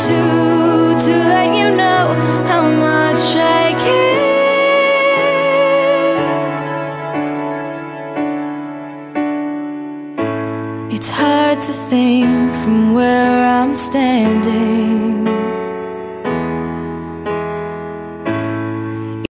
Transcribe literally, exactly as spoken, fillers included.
to, to let you know how much I care. It's hard to think from where I'm standing.